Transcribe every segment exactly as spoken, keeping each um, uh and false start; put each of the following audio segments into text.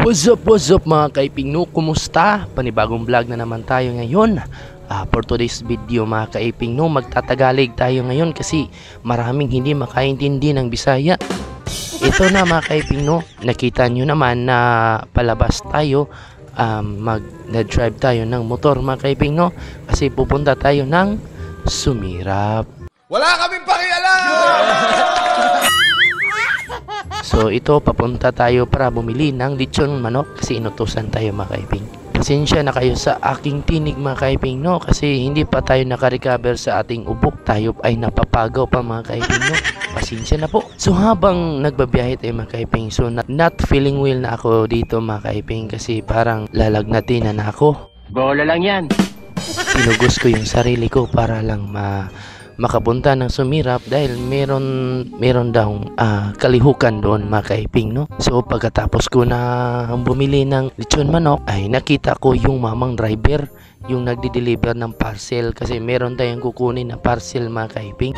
What's up, what's up mga kaiping no? Kumusta? Panibagong vlog na naman tayo ngayon. uh, For today's video mga kaiping no, magtatagalig tayo ngayon kasi maraming hindi makaintindi ng Bisaya. Ito na mga kaiping no, nakita nyo naman na palabas tayo, um, mag-drive tayo ng motor mga kaiping no, kasi pupunta tayo ng Sumirap. Wala kaming pakialam! So ito, papunta tayo para bumili ng lechon manok kasi inutusan tayo mga kaiping. Pasensya na kayo sa aking tinig mga kaiping no, kasi hindi pa tayo nakarecover sa ating ubo. Tayo ay napapagaw pa mga kaiping no. Pasensya na po. So habang nagbabiyahe tayo mga kaiping, so not, not feeling well na ako dito mga kaiping kasi parang lalagnatin na na ako. Bola lang yan. Pinugos ko yung sarili ko para lang ma makapunta ng Sumirap dahil meron meron daw uh, kalihukan doon mga kaiping no. So pagkatapos ko na bumili ng lechon manok ay nakita ko yung mamang driver, yung nagdi-deliver ng parcel kasi meron tayong kukunin na parcel mga kaiping.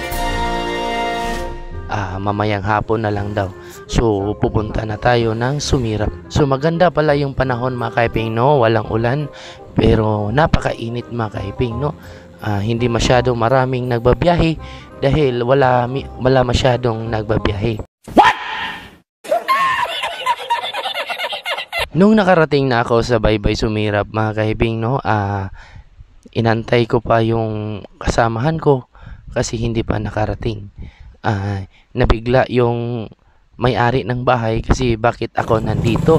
Ah, mamayang hapon na lang daw. So pupunta na tayo ng Sumirap. So maganda pala yung panahon mga kaiping no, walang ulan pero napakainit mga kaiping no. Uh, hindi masyadong maraming nagbabiyahe dahil wala, wala masyadong nagbabiyahe. What? Nung nakarating na ako sa Baybay Sumirap mga kaibing no, uh, inantay ko pa yung kasamahan ko kasi hindi pa nakarating. Uh, nabigla yung may-ari ng bahay kasi bakit ako nandito.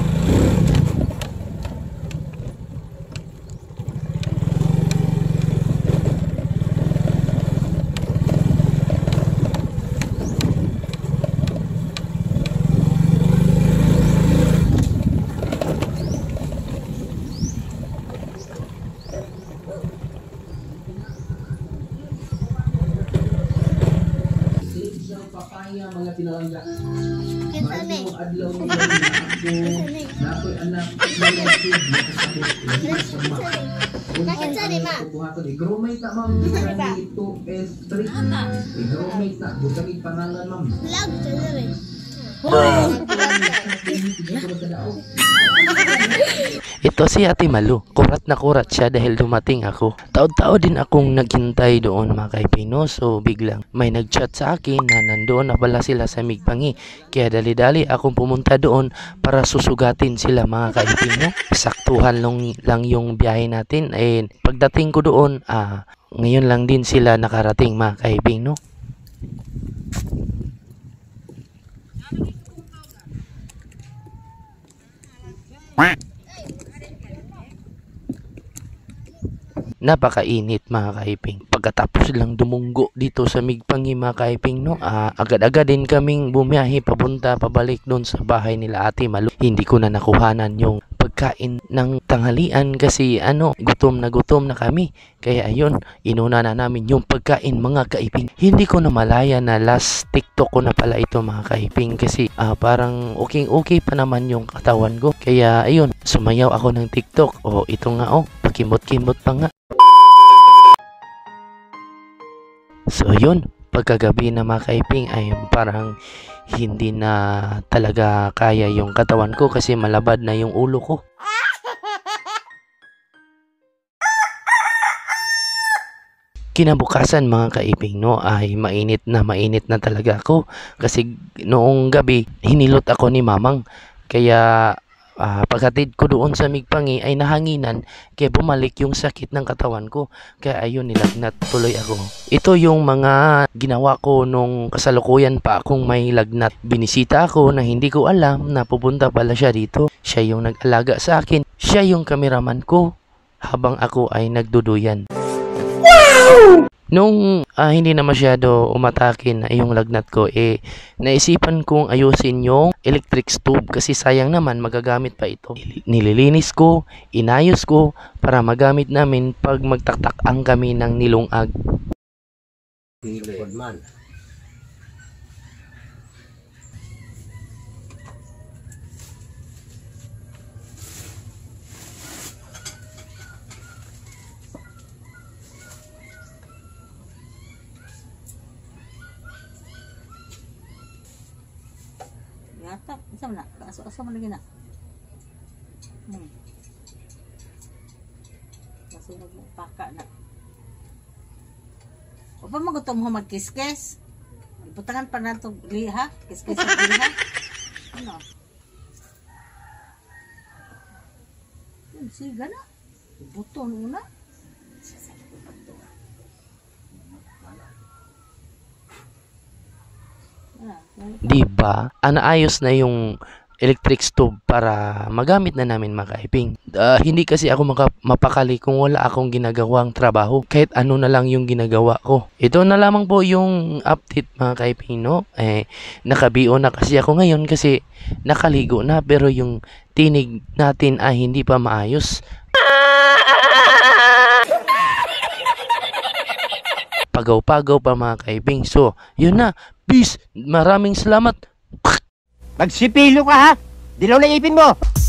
Mga pinalangga. Kinsa ni? Mga adlaw ng ako. Nakoy anak nakasakit nakasakit. Kinsa ni ma? Buhaton ni Gromate na ma'am dito S three. Gromate na butang pangalan ma'am. Vlog sa rin. Ito si Ate Malu, kurat na kurat siya dahil dumating ako. Taod-taod din akong naghintay doon mga kaiping no. So biglang may nagchat sa akin na nandoon na pala sila sa Migpangi. Kaya dali-dali akong pumunta doon para susugatin sila mga kaiping no. Saktuhan lang, lang yung biyahe natin. Eh, pagdating ko doon, ah, ngayon lang din sila nakarating mga kaiping no. Napakainit mga kaiping. Pagkatapos lang dumunggo dito sa Migpangi mga kaiping no, uh, agad-agad din kaming bumiyahe papunta pabalik doon sa bahay nila Ate Malu. Hindi ko na nakuhanan yung pagkain ng tanghalian kasi ano, gutom na gutom na kami. Kaya ayun, inuna na namin yung pagkain mga kaiping. Hindi ko na malaya na last TikTok ko na pala ito mga kaiping kasi uh, parang okay okay pa naman yung katawan ko. Kaya ayun, sumayaw ako ng TikTok. O ito nga oh, pakimot-kimot pa nga. So yun, pagkagabi na mga kaiping ay parang hindi na talaga kaya yung katawan ko kasi malabad na yung ulo ko. Kinabukasan mga kaiping no, ay mainit na mainit na talaga ako kasi noong gabi hinilot ako ni mamang. Kaya Uh, paghatid ko doon sa Migpangi ay nahanginan kaya bumalik yung sakit ng katawan ko. Kaya ayun, nilagnat tuloy ako. Ito yung mga ginawa ko nung kasalukuyan pa akong may lagnat. Binisita ako na hindi ko alam na pupunta pala siya dito. Siya yung nag-alaga sa akin. Siya yung kameraman ko habang ako ay nagduduyan. Wow! Nung uh, hindi na masyado umatake na yung lagnat ko, eh, naisipan kong ayusin yung electric stove kasi sayang naman magagamit pa ito. Nililinis ko, inayos ko para magamit namin pag magtaktak-ang kami ng nilungag. Yata, isa mo na. Kaso-aso mo lagi na. Hmm. Masunog mo paka na. O pa magutom mo magkiskes? Butangan pa na itong liha. Kiskes ang liha. Ano? Yun, siga na. Buto na. Ah, Di ba? Anaayos na yung electric stove para magamit na namin mga kaiping. Ah, hindi kasi ako maka- mapakali kung wala akong ginagawang trabaho. Kahit ano na lang yung ginagawa ko. Ito na lamang po yung update mga kaiping, no? Eh, nakabio na kasi ako ngayon kasi nakaligo na pero yung tinig natin ay hindi pa maayos. Pagaw-pagaw pa mga kaiping. So, yun na. Peace. Maraming salamat. Magsipilo ka ha! Dilaw na ipin mo!